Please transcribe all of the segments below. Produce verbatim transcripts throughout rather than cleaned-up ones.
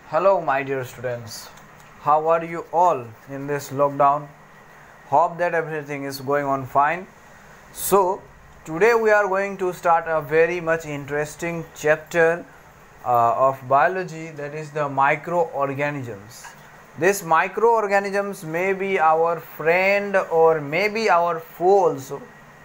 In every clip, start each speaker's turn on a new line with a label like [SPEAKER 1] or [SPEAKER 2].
[SPEAKER 1] Hello, my dear students. How are you all in this lockdown? Hope that everything is going on fine. So, today we are going to start a very much interesting chapter uh, of biology, that is the microorganisms. These microorganisms may be our friend or maybe our foe also.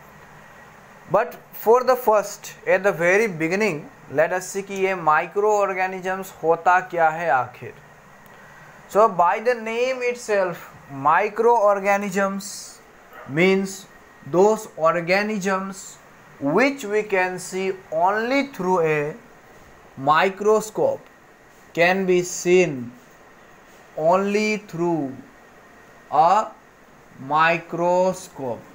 [SPEAKER 1] But for the first, at the very beginning, let us see कि ये micro organisms होता क्या है आखिर. So by the name itself, microorganisms means those organisms which we can see only through a microscope, can be seen only through a microscope.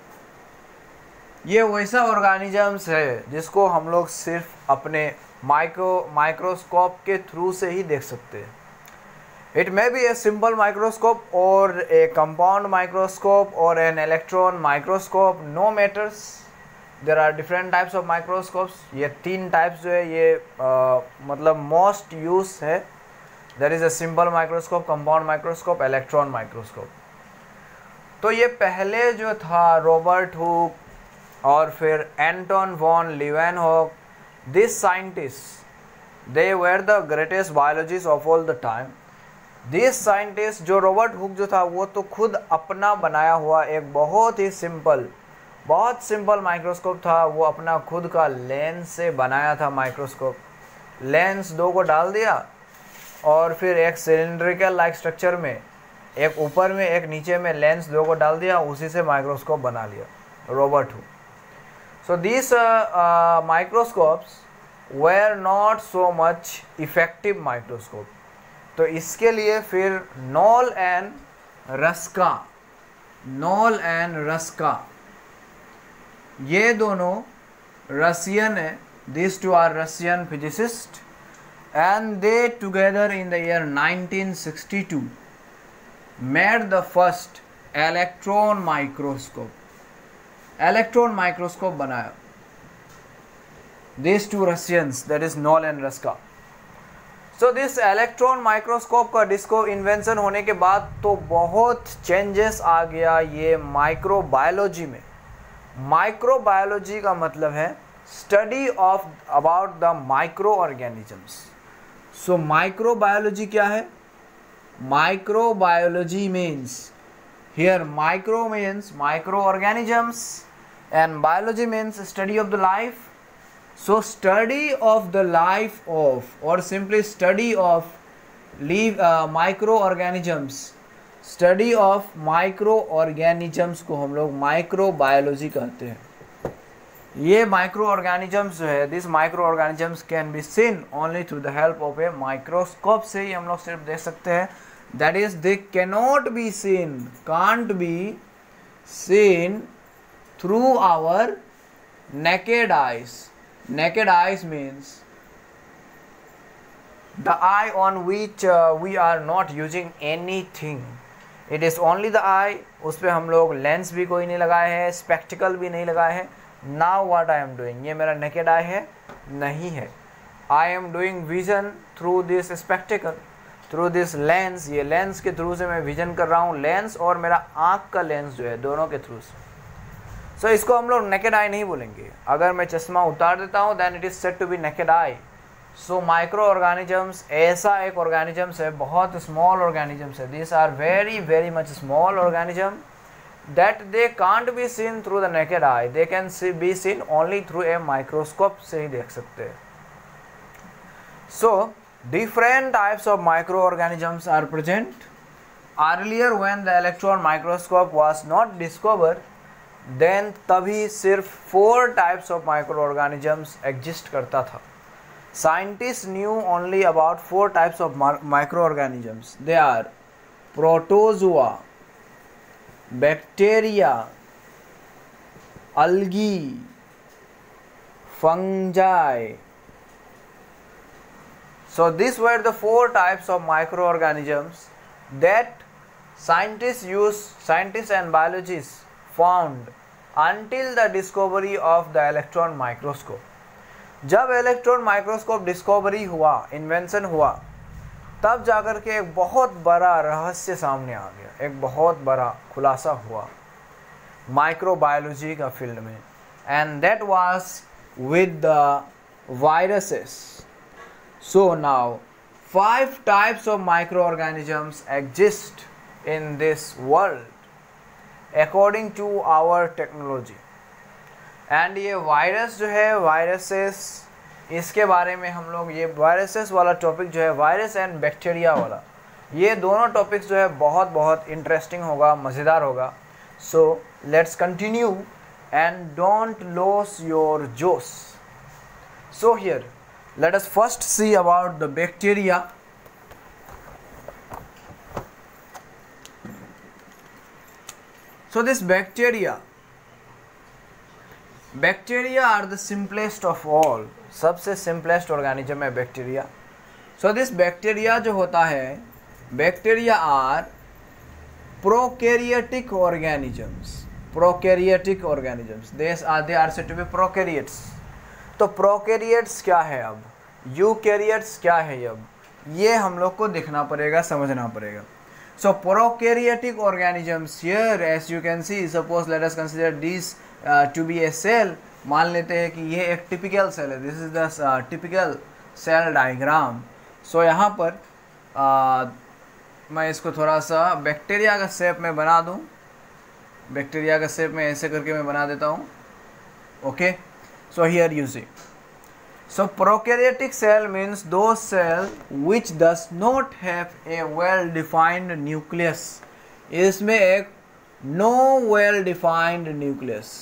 [SPEAKER 1] ये वैसा organisms है जिसको हम लोग सिर्फ अपने माइक्रो माइक्रोस्कोप के थ्रू से ही देख सकते हैं. It may be a simple microscope और ए कंपाउंड माइक्रोस्कोप और an electron microscope, no matters. There are different types of microscopes. ये तीन टाइप्स जो है ये आ, मतलब मोस्ट यूज है. There is a simple microscope, compound microscope, electron microscope. तो ये पहले जो था रॉबर्ट हुक और फिर Anton van Leeuwenhoek, this scientist they were the greatest biologist of all the time. This scientist जो रॉबर्ट हुक जो था वो तो खुद अपना बनाया हुआ एक बहुत ही सिंपल बहुत सिंपल माइक्रोस्कोप था. वो अपना खुद का लेंस से बनाया था माइक्रोस्कोप. लेंस दो को डाल दिया और फिर एक सिलिंड्रिकल लाइक स्ट्रक्चर में, एक ऊपर में एक नीचे में लेंस दो को डाल दिया, उसी से माइक्रोस्कोप बना लिया Robert Hooke. So these uh, uh, microscopes were not so much effective microscope. तो इसके लिए फिर Knoll and Ruska Knoll and Ruska ये दोनों रशियन है. This two are Russian physicist and they together in the year nineteen sixty two made the first electron microscope. Electron microscope बनाया. These two Russians, that is Knoll and Ruska. So this electron microscope का डिस्को invention होने के बाद तो बहुत changes आ गया ये माइक्रोबायोलॉजी में. माइक्रोबायोलॉजी का मतलब है study of about the micro organisms. So microbiology क्या है? Microbiology means here micro means microorganisms and biology means study of the life. So study of the life of or simply study of live uh, microorganisms, study of microorganisms को हम लोग microbiology कहते हैं. ये microorganisms जो है, this microorganisms can be seen only through the help of a microscope. से ही हम लोग सिर्फ देख सकते हैं. That is, they cannot be seen, can't be seen through our naked eyes. Naked eyes means the eye on which uh, we are not using anything. It is only the eye. उस पर हम लोग lens भी कोई नहीं लगाए हैं, spectacled भी नहीं लगाए हैं. Now what I am doing, ये मेरा naked eye है? नहीं है. I am doing vision through this spectacle, through this lens. ये लेंस के थ्रू से मैं विजन कर रहा हूँ. लेंस और मेरा आँख का लेंस जो है दोनों के थ्रू से. सो so, इसको हम लोग नेकेड आई नहीं बोलेंगे. अगर मैं चश्मा उतार देता हूँ then it is said to be naked eye. So micro organisms ऐसा एक ऑर्गेनिजम्स है, बहुत स्मॉल ऑर्गेनिजम्स है. This are very very much small organism that they can't be seen through the naked eye. They can be seen only through a microscope से ही देख सकते हैं. सो different types of microorganisms are present. Earlier when the electron microscope was not discovered, then तभी सिर्फ four types of microorganisms exist करता था. Scientists knew only about four types of microorganisms. They are protozoa, bacteria, algae, fungi. So these were the four types of microorganisms that scientists use, scientists and biologists found until the discovery of the electron microscope. जब electron microscope discovery हुआ, invention हुआ, तब जाकर के एक बहुत बड़ा रहस्य सामने आ गया, एक बहुत बड़ा खुलासा हुआ माइक्रोबायोलॉजी का फील्ड में, and that was with the viruses. So now five types of microorganisms exist in this world according to our technology. And ये वायरस जो है, वायरसेस, इसके बारे में हम लोग, ये वायरसेस वाला टॉपिक जो है, वायरस एंड बैक्टीरिया वाला, ये दोनों टॉपिक्स जो है बहुत बहुत इंटरेस्टिंग होगा, मज़ेदार होगा. So let's continue and don't loss your जोश. So here let us first see about the bacteria. So this bacteria bacteria are the simplest of all. सबसे simplest organism है bacteria. So this bacteria जो होता है, bacteria are prokaryotic organisms. Prokaryotic organisms. They are they are said to be prokaryotes. तो prokaryotes क्या है, अब eukaryotes क्या है, अब ये हम लोग को देखना पड़ेगा, समझना पड़ेगा. So prokaryotic organisms here as you can see, suppose let us consider this to be a cell. मान लेते हैं कि ये एक टिपिकल सेल है, this is the typical cell diagram. So यहाँ पर uh, मैं इसको थोड़ा सा बैक्टीरिया का शेप में बना दूँ. बैक्टीरिया का शेप में ऐसे करके मैं बना देता हूँ. Okay, so here you see, so prokaryotic cell means those cell which does not have a well defined nucleus. इसमें एक no well defined nucleus,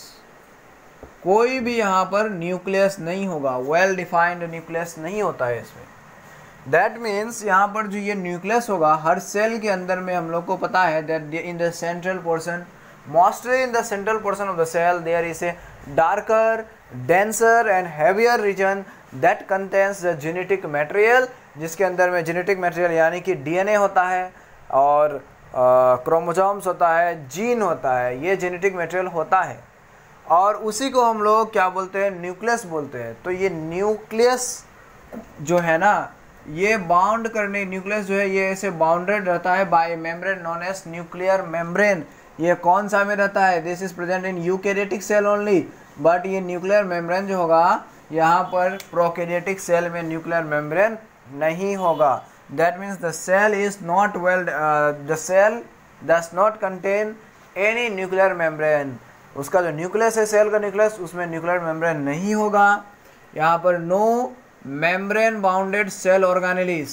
[SPEAKER 1] कोई भी यहाँ पर न्यूक्लियस नहीं होगा, well defined nucleus नहीं होता है इसमें. that means यहाँ पर जो ये न्यूक्लियस होगा हर सेल के अंदर में, हम लोग को पता है that in the central portion, mostly in the central portion of the cell there is a darker, denser and heavier region that contains the genetic material, जिसके अंदर में genetic material यानी कि डीएनए होता है और क्रोमोसोम्स होता है, जीन होता है, ये genetic material होता है, और उसी को हम लोग क्या बोलते हैं, न्यूक्लियस बोलते हैं. तो ये न्यूक्लियस जो है ना, ये बाउंड करने, न्यूक्लियस जो है ये ऐसे बाउंडेड रहता है by membrane known as nuclear membrane. ये कौन सा में रहता है, this is present in eukaryotic cell only, but ये न्यूक्लियर मेम्ब्रेन जो होगा यहाँ पर प्रोकैरियोटिक सेल में न्यूक्लियर मेम्ब्रेन नहीं होगा. That means the cell is not well, the cell does not contain any nuclear membrane. उसका जो न्यूक्लियस है, सेल का न्यूक्लियस, उसमें न्यूक्लियर मेम्ब्रेन नहीं होगा. यहाँ पर no membrane bounded cell organelles,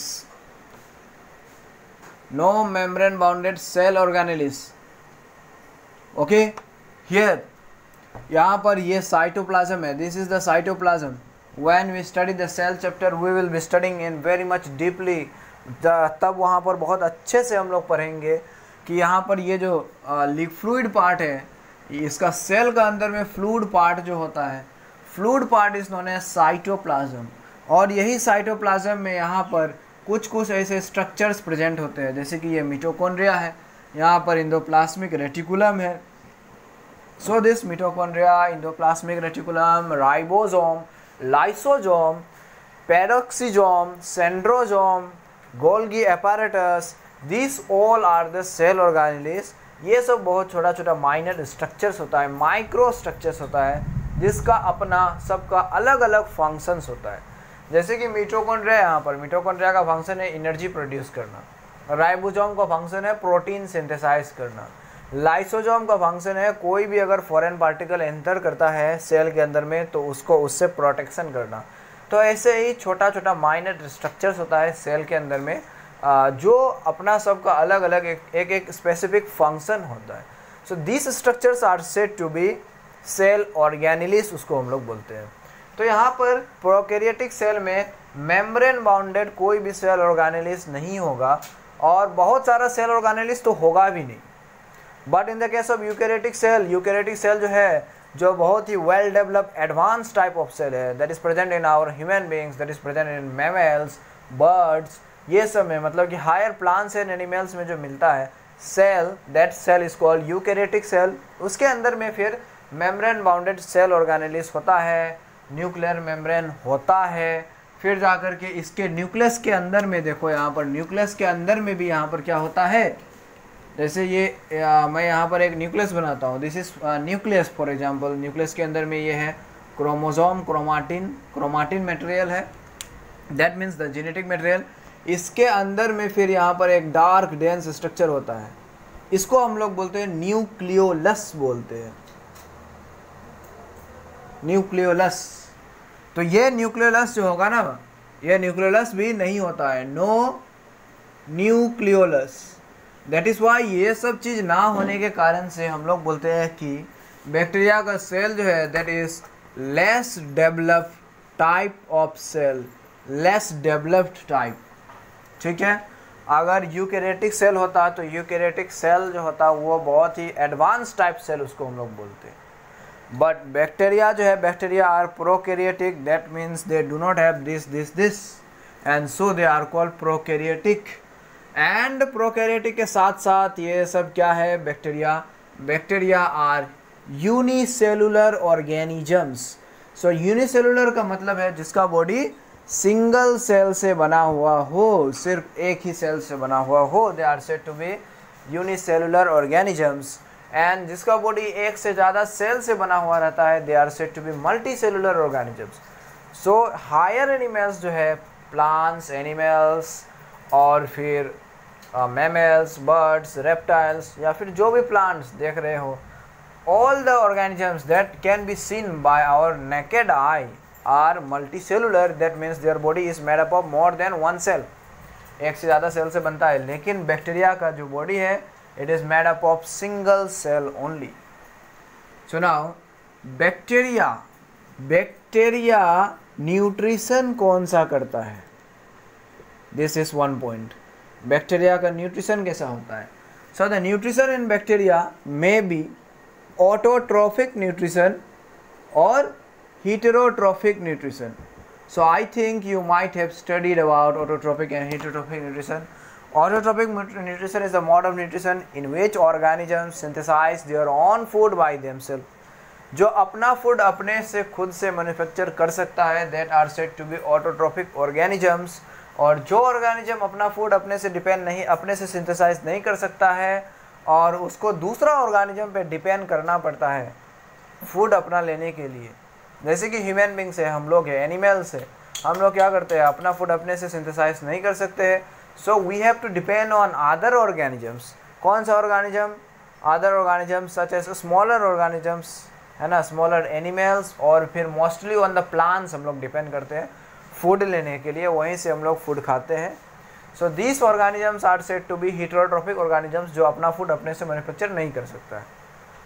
[SPEAKER 1] no membrane bounded cell organelles. Okay, here यहाँ पर ये साइटोप्लाज्म है, this is the cytoplasm. When we study the cell chapter we will be studying in very much deeply, तब वहाँ पर बहुत अच्छे से हम लोग पढ़ेंगे कि यहाँ पर ये जो फ्लूइड पार्ट है, इसका सेल का अंदर में फ्लूइड पार्ट जो होता है, fluid part is known as cytoplasm. और यही साइटोप्लाज्म में यहाँ पर कुछ कुछ ऐसे स्ट्रक्चर्स प्रेजेंट होते हैं, जैसे कि ये मिटोकॉन्ड्रिया है, यहाँ पर इंडोप्लाज्मिक रेटिकुलम है. So this mitochondria, endoplasmic reticulum, ribosome, lysosome, peroxisome, centrosome, Golgi apparatus, this all are the cell organelles. ये सब बहुत छोटा छोटा माइनर स्ट्रक्चर्स होता है, माइक्रो स्ट्रक्चर्स होता है, जिसका अपना सबका अलग अलग फंक्शंस होता है. जैसे कि मिटोकॉन्ड्रिया, यहाँ पर मिटोकॉन्ड्रिया का फंक्शन है एनर्जी प्रोड्यूस करना, राइबोसोम का फंक्शन है प्रोटीन सिंथेसाइज करना, लाइसोसोम का फंक्शन है कोई भी अगर फॉरेन पार्टिकल एंटर करता है सेल के अंदर में तो उसको उससे प्रोटेक्शन करना. तो ऐसे ही छोटा छोटा माइनर स्ट्रक्चर्स होता है सेल के अंदर में, जो अपना सबका अलग अलग एक एक, एक स्पेसिफिक फंक्शन होता है. So this structures are said to be cell organelles, उसको हम लोग बोलते हैं. तो यहाँ पर प्रोकैरियोटिक सेल में मेम्ब्रेन बाउंडेड कोई भी सेल ऑर्गेनेलिस नहीं होगा, और बहुत सारा सेल ऑर्गेनेलिस तो होगा भी नहीं. But in the case of eukaryotic cell, eukaryotic cell जो है, जो बहुत ही well developed advance type of cell है, that is present in our human beings, that is present in mammals, birds, ये सब में, मतलब कि हायर प्लांट्स एंड एनिमल्स में जो मिलता है cell, that cell is called eukaryotic cell. उसके अंदर में फिर मेम्ब्रेन बाउंडेड सेल ऑर्गेनेलिस होता है, न्यूक्लियर मेम्ब्रेन होता है, फिर जाकर के इसके न्यूक्लियस के अंदर में देखो, यहाँ पर न्यूक्लियस के अंदर में भी यहाँ पर क्या होता है, जैसे ये आ, मैं यहाँ पर एक न्यूक्लियस बनाता हूँ, this is nucleus for example. Nucleus के अंदर में ये है क्रोमोसोम, क्रोमाटिन, क्रोमाटिन मटेरियल है, that means the genetic material. इसके अंदर में फिर यहाँ पर एक डार्क डेंस स्ट्रक्चर होता है, इसको हम लोग बोलते हैं न्यूक्लियोलस बोलते हैं, न्यूक्लियोलस। तो ये न्यूक्लियोलस जो होगा ना, ये न्यूक्लियोलस भी नहीं होता है, no nucleolus. That is why ये सब चीज़ ना होने के कारण से हम लोग बोलते हैं कि बैक्टीरिया का सेल जो है that is less developed type of cell, less developed type, ठीक है। अगर यूकैरियोटिक सेल होता तो यूकैरियोटिक सेल जो होता वो बहुत ही एडवांस टाइप सेल उसको हम लोग बोलते हैं। बट बैक्टीरिया जो है, bacteria are prokaryotic, that means they do not have this this this and so they are called prokaryotic. And prokaryotic के साथ साथ ये सब क्या है, bacteria bacteria are unicellular organisms. So unicellular का मतलब है जिसका बॉडी सिंगल सेल से बना हुआ हो, सिर्फ एक ही सेल से बना हुआ हो, they are said to be unicellular organisms. And जिसका बॉडी एक से ज़्यादा सेल से बना हुआ रहता है, they are said to be multicellular organisms. So higher animals जो है, प्लांट्स, एनिमल्स और फिर मैमल्स, बर्ड्स, रेप्टाइल्स या फिर जो भी प्लांट्स देख रहे हो, all the organisms that can be seen by our naked eye are multicellular, that means their body is made up of more than one cell, एक से ज़्यादा सेल से बनता है। लेकिन बैक्टीरिया का जो बॉडी है it is made up of single cell only. So now bacteria bacteria nutrition कौन सा करता है, this is one point. Bacteria का न्यूट्रिशन कैसा होता है? So the nutrition in bacteria may be autotrophic nutrition or heterotrophic nutrition. So I think you might have studied about autotrophic and heterotrophic nutrition. Autotrophic nutrition is the mode of nutrition in which organisms synthesize their own food by themselves. जो अपना food अपने से खुद से manufacture कर सकता है, that are said to be autotrophic organisms. और जो ऑर्गेनिज्म अपना फूड अपने से डिपेंड नहीं, अपने से सिंथेसाइज नहीं कर सकता है और उसको दूसरा ऑर्गेनिज्म पे डिपेंड करना पड़ता है फूड अपना लेने के लिए, जैसे कि ह्यूमन बींग्स है, हम लोग है, एनिमल्स है, हम लोग क्या करते हैं, अपना फूड अपने से सिंथेसाइज नहीं कर सकते हैं। So we have to depend on other organisms. कौन सा organism? Other organisms such as smaller organisms, है ना, स्मॉलर एनिमल्स, और फिर मोस्टली ऑन द प्लांट्स हम लोग डिपेंड करते हैं फूड लेने के लिए, वहीं से हम लोग फूड खाते हैं। So these organisms are said to be heterotrophic organisms, जो अपना फूड अपने से मैन्युफैक्चर नहीं कर सकता है।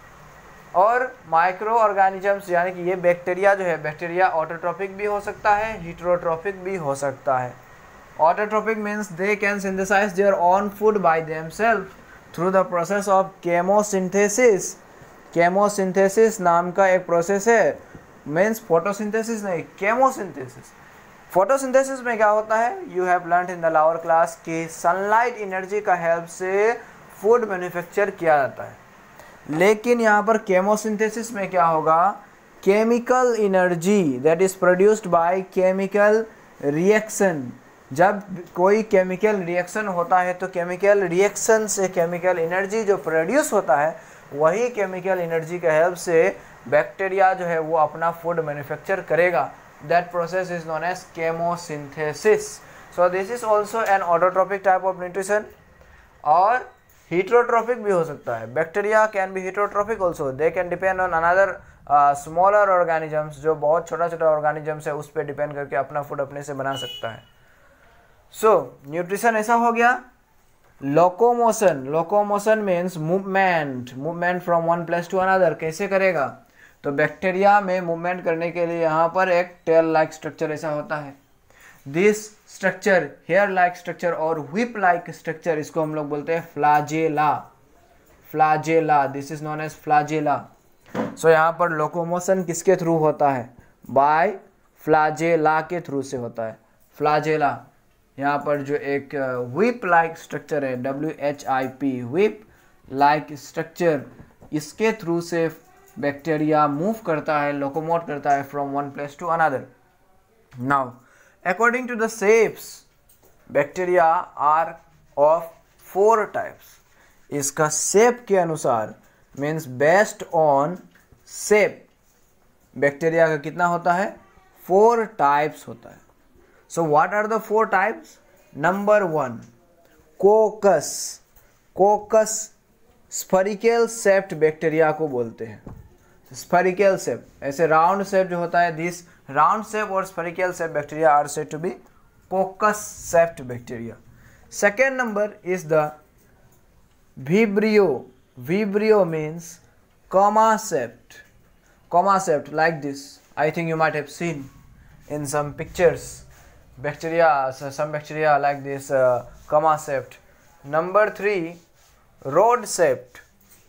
[SPEAKER 1] और माइक्रो ऑर्गेनिजम्स यानी कि ये बैक्टीरिया जो है, बैक्टीरिया ऑटोट्रॉफिक भी हो सकता है, हेटेरोट्रॉफिक भी हो सकता है। Autotrophic means they can synthesise their own food by themselves through the process of chemosynthesis. Chemosynthesis नाम का एक प्रोसेस है, मीन्स फोटोसिंथेसिस नहीं, केमोसिंथेसिस। फोटोसिंथेसिस में क्या होता है, you have learn in the lower class कि सनलाइट एनर्जी का हेल्प से फूड मैन्युफैक्चर किया जाता है। लेकिन यहाँ पर केमोसिंथेसिस में क्या होगा, chemical energy that is produced by chemical reaction. जब कोई केमिकल रिएक्शन होता है तो केमिकल रिएक्शन से केमिकल एनर्जी जो प्रोड्यूस होता है, वही केमिकल एनर्जी के हेल्प से बैक्टीरिया जो है वो अपना फूड मैन्युफैक्चर करेगा। That process is known as chemosynthesis. So this is also an autotrophic type of nutrition. और heterotrophic भी हो सकता है। Bacteria can be heterotrophic also. They can depend on another uh, smaller organisms, जो बहुत छोटा छोटा organisms है, उस पर डिपेंड करके अपना फूड अपने से बना सकता है। So nutrition ऐसा हो गया। Locomotion. Locomotion means movement. Movement from one place to another. कैसे करेगा? तो बैक्टीरिया में मूवमेंट करने के लिए यहाँ पर एक टेल लाइक स्ट्रक्चर ऐसा होता है। This structure, hair like structure और व्हिप लाइक स्ट्रक्चर, इसको हम लोग बोलते हैं flagella. Flagella, this is known as flagella. So यहाँ पर लोकोमोशन किसके थ्रू होता है? बाय फ्लाजेला के थ्रू से होता है। फ्लाजेला, यहाँ पर जो एक व्हिप लाइक स्ट्रक्चर है, W H I P, whip like structure, इसके थ्रू से बैक्टीरिया मूव करता है, लोकोमोट करता है from one place to another. Now According to the shapes, bacteria are of four types. इसका shape के अनुसार means based on shape, bacteria का कितना होता है? फोर टाइप्स होता है. So what are the four types? Number one, coccus. Coccus spherical shaped bacteria को बोलते हैं. स्फेरिकल शेप, ऐसे राउंड शेप जो होता है, दिस राउंड शेप और spherical shape bacteria are said to be coccus shaped bacteria. Second number is the vibrio. Vibrio means comma shaped. Comma shaped like this. I think you might have seen in some pictures. Bacteria, so some bacteria like this, uh, comma shaped. Number three, rod shaped.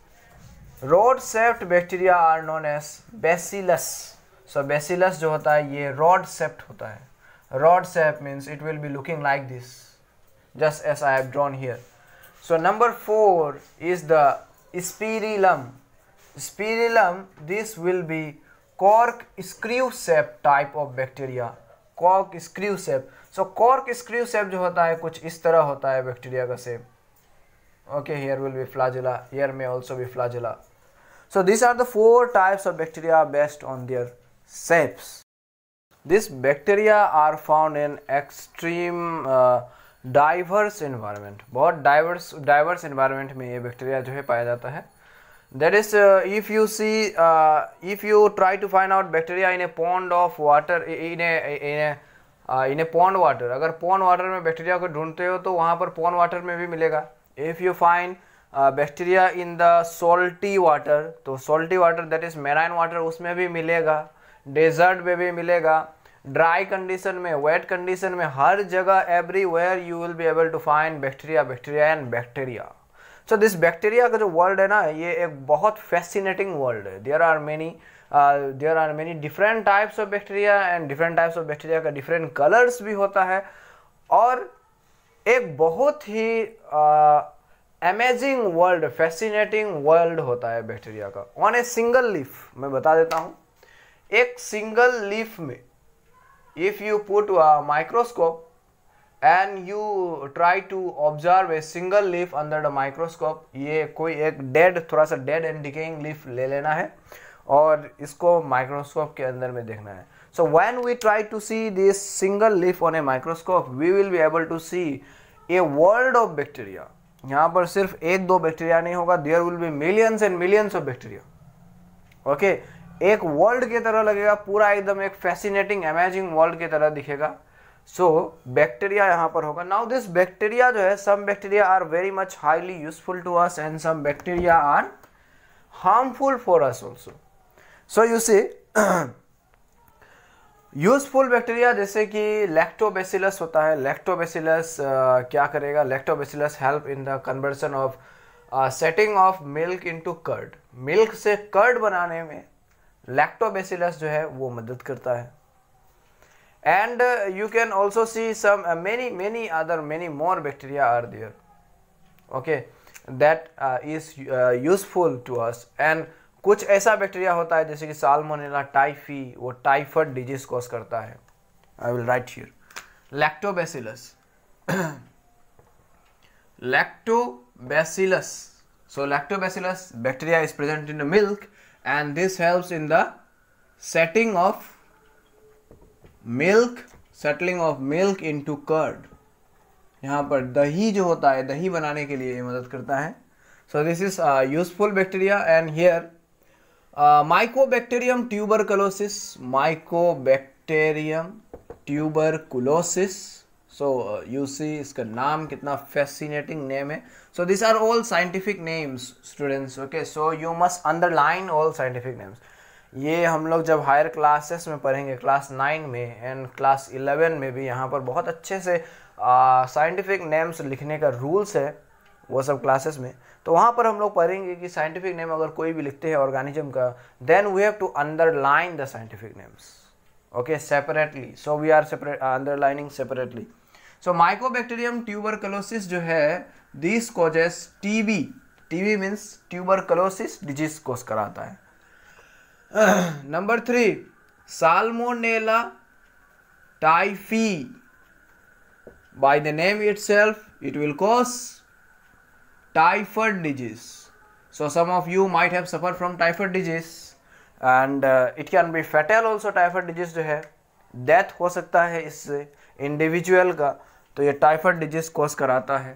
[SPEAKER 1] Rod shaped bacteria are known as bacillus. So bacillus जो होता है ये rod shaped होता है. Rod shape means it will be looking like this, just as I have drawn here. So number four is the spirillum. Spirillum, this will be cork screw shape type of bacteria. Cork screw shape. So cork screw shape जो होता है कुछ इस तरह होता है bacteria का shape. Okay, here will be flagella. Here may also be flagella. So these are the four types of bacteria based on their shapes. These bacteria are found in extreme uh, diverse environment. बहुत diverse diverse environment में ये bacteria जो है पाया जाता है. That is, uh, if you see, uh, if you try to find out bacteria in a pond of water, in a in a uh, in a pond water, अगर pond water में bacteria को ढूंढते हो तो वहाँ पर pond water में भी मिलेगा. If you find uh, bacteria in the salty water, तो salty water that is marine water उसमें भी मिलेगा, desert में भी मिलेगा, dry condition में, wet condition में, हर जगह everywhere you will be able to find bacteria, bacteria and bacteria. So this bacteria का जो वर्ल्ड है ना, ये एक बहुत fascinating वर्ल्ड है. There are many uh, there are many different types of bacteria and different types of bacteria का different colors भी होता है और एक बहुत ही amazing वर्ल्ड, fascinating वर्ल्ड होता है बैक्टीरिया का. On a single leaf, मैं बता देता हूँ, एक single leaf में if you put a microscope and you try to observe a single leaf under the microscope, ये कोई एक dead, थोड़ा सा dead and decaying leaf ले लेना है और इसको microscope के अंदर में देखना है. So when we try to see this single leaf on a microscope, we will be able to see a world of bacteria. यहाँ पर सिर्फ एक दो बैक्टीरिया नहीं होगा, there will be millions and millions of bacteria. Okay, एक world की तरह लगेगा, पूरा एकदम एक fascinating, amazing वर्ल्ड की तरह दिखेगा. सो बैक्टीरिया यहाँ पर होगा. नाउ दिस बैक्टीरिया जो है, some bacteria are very much highly useful to us and some bacteria are harmful for us also. So you see useful bacteria जैसे कि लैक्टोबैसिलस होता है. लैक्टोबैसिलस uh, क्या करेगा? Lactobacillus help in the conversion of setting of milk into curd. Milk से curd बनाने में lactobacillus जो है वो मदद करता है. And uh, you can also see some uh, many many other many more bacteria are there, okay, that uh, is uh, useful to us. And कुछ ऐसा बैक्टीरिया होता है जैसे कि साल्मोनेला टाइफी, वो टाइफाइड डिजीज कॉज करता है. I will write here lactobacillus. Lactobacillus. So lactobacillus bacteria is present in the milk and this helps in the setting of milk, settling of milk into curd. यहाँ पर दही जो होता है, दही बनाने के लिए ये मदद करता है. So this is useful bacteria. And here mycobacterium tuberculosis. Mycobacterium tuberculosis. So you see इसका नाम कितना फैसिनेटिंग नेम है. So this are all scientific names students. Okay, so you must underline all scientific names. ये हम लोग जब higher classes में पढ़ेंगे, क्लास नाइन में एंड क्लास इलेवन में भी, यहाँ पर बहुत अच्छे से साइंटिफिक नेम्स लिखने का रूल्स है वो सब क्लासेस में. तो वहाँ पर हम लोग पढ़ेंगे कि साइंटिफिक नेम अगर कोई भी लिखते हैं ऑर्गेनिज्म का, then we have to underline the scientific names, okay, separately. So we are separate underlining separately. So mycobacterium tuberculosis जो है, this causes TB. TB means tuberculosis disease cause कराता है. Number three, salmonella typhi. By the name itself, it will cause typhoid disease. So some of you might have suffered from typhoid disease, and uh, it can be fatal also. typhoid disease जो है death हो सकता है इससे individual का, तो ये typhoid disease cause कराता है.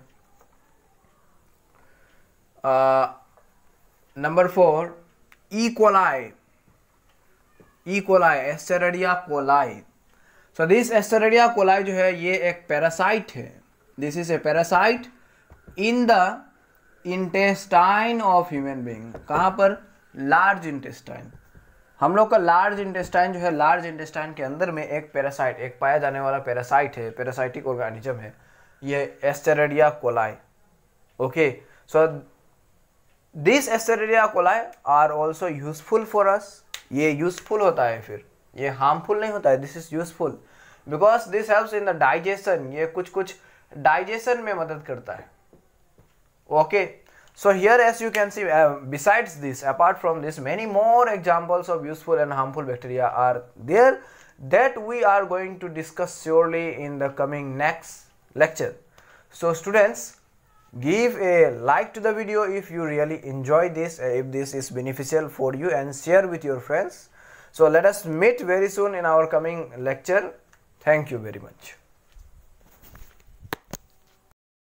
[SPEAKER 1] Number four, E coli. E coli, escherichia coli. So this escherichia coli जो है ये एक पैरासाइट है. This is a parasite in the intestine of human being. कहाँ पर? Large intestine. हम लोग का लार्ज इंटेस्टाइन जो है, लार्ज इंटेस्टाइन के अंदर में एक पैरासाइट, एक पाया जाने वाला पैरासाइट है, पैरासाइटिक ऑर्गेनिज्म है, ये escherichia coli. Okay, so this escherichia coli are also useful for us. ये यूजफुल होता है, फिर ये हार्मफुल नहीं होता है. This is useful because this helps in the digestion. ये कुछ कुछ डाइजेशन में मदद करता है. Okay, so here as you can see, uh, besides this, apart from this, many more examples of useful and harmful bacteria are there that we are going to discuss surely in the coming next lecture. So students, give a like to the video if you really enjoy this, uh, if this is beneficial for you, and share with your friends. So let us meet very soon in our coming lecture. Thank you very much.